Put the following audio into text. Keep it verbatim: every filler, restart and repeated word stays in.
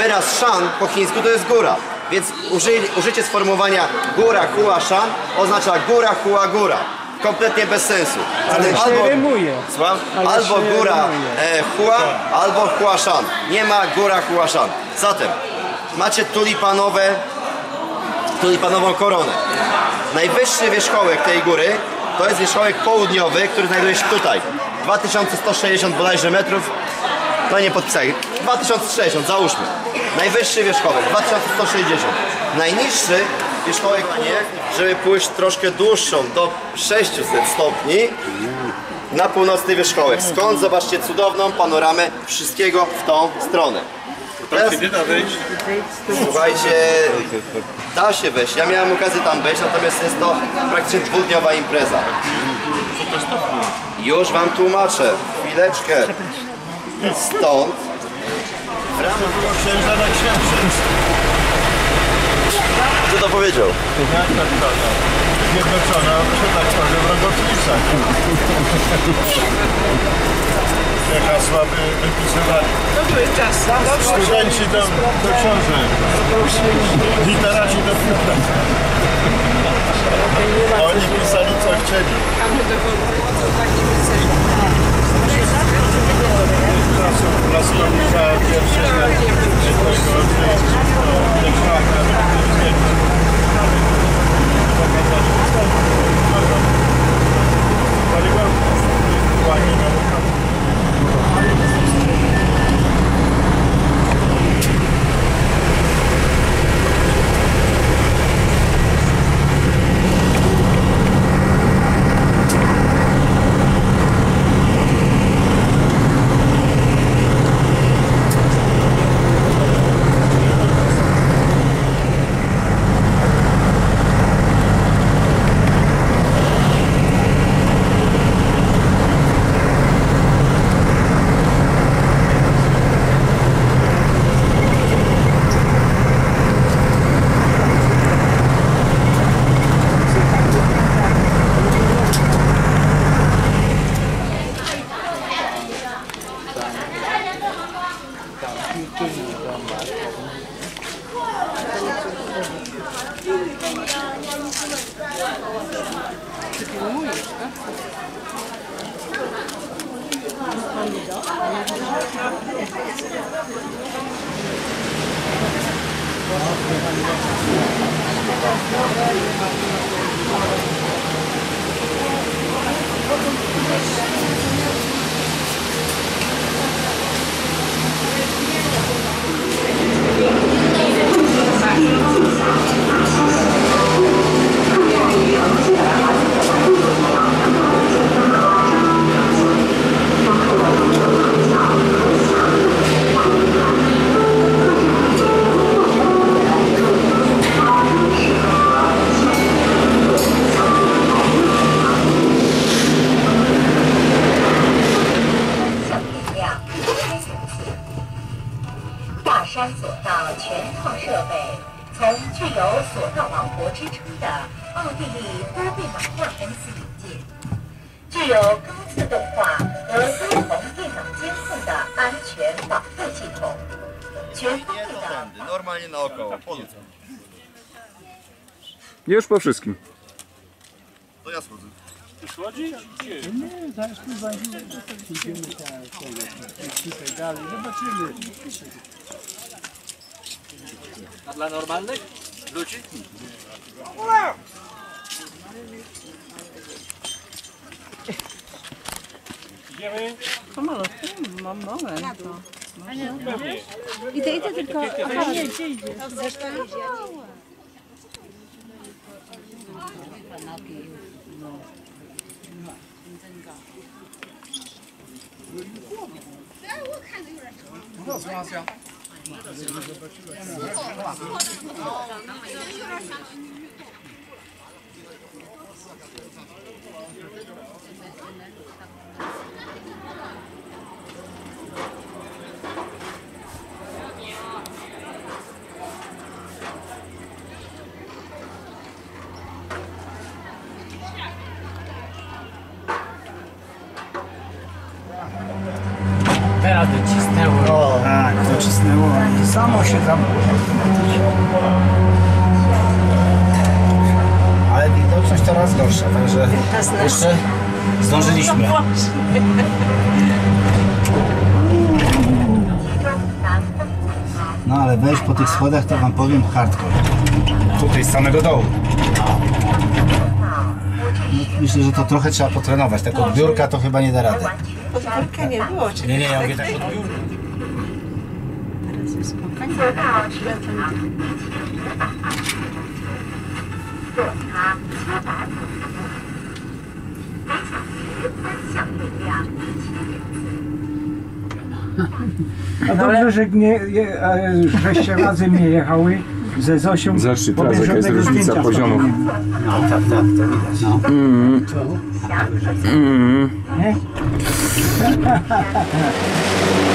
Teraz Shan po chińsku to jest góra, więc użyli, użycie sformułowania góra, hua, Shan oznacza góra, hua, góra. Kompletnie bez sensu. Ale się albo, rymuje. Słucham? Ale Albo się góra rymuje. e, hua, albo hua, Shan. Nie ma góra, hua, Shan. Zatem macie tulipanowe, tulipanową koronę. Najwyższy wierzchołek tej góry to jest wierzchołek południowy, który znajduje się tutaj. dwa tysiące sto sześćdziesiąt bodajże metrów. No nie podpisali. dwa tysiące sto sześćdziesiąt, załóżmy. Najwyższy wierzchołek, dwa tysiące sto sześćdziesiąt. Najniższy wierzchołek, żeby pójść troszkę dłuższą, do sześciuset stopni, na północny wierzchołek. Skąd zobaczcie cudowną panoramę wszystkiego w tą stronę. Teraz, nie da wejść. słuchajcie, da się wejść. Ja miałem okazję tam wejść, natomiast jest to praktycznie dwudniowa impreza. Już wam tłumaczę. Chwileczkę. Stąd Księża na księżyc. kto to powiedział? Jak tak prawda? Zjednoczona, że tak powiem, w rogotnicach. Jak hasła by wypisywali. Dobry czas. Studenci do, do książek. Literaci do biura. Oni pisali co chcieli. A my do co taki pisali. Plaskowicza, pierwszy normalnie naokoło. Już po wszystkim. To ja schodzę. Już łodzi? Nie, zaraz tu zajdziemy. Idziemy tutaj dalej, zobaczymy. A dla normalnych ludzi? Idziemy? Pomalutku, mam moment. Idę, idę tylko. Aha, nie, gdzie idzie? Teraz docisnęło. O, tak, docisnęło. samo się zamkło. Ale widoczność coraz gorsza, także jeszcze zdążyliśmy. No ale wejść po tych schodach to wam powiem hardcore. Tutaj z samego dołu. No, myślę, że to trochę trzeba potrenować. Tak od biurka to chyba nie da rady. Podwórka nie było. Czy Nie, nie, ja mówię tak od biurka. teraz jest spokojnie? A dobrze, że nie, je, e, żeście razem nie jechały ze Zosią. Zobaczcie bo teraz, bez jaka jest żadnego różnica zdjęcia poziomów. wtedy nie- No tak, tak, to widać. No. Mm. Mm. Nie?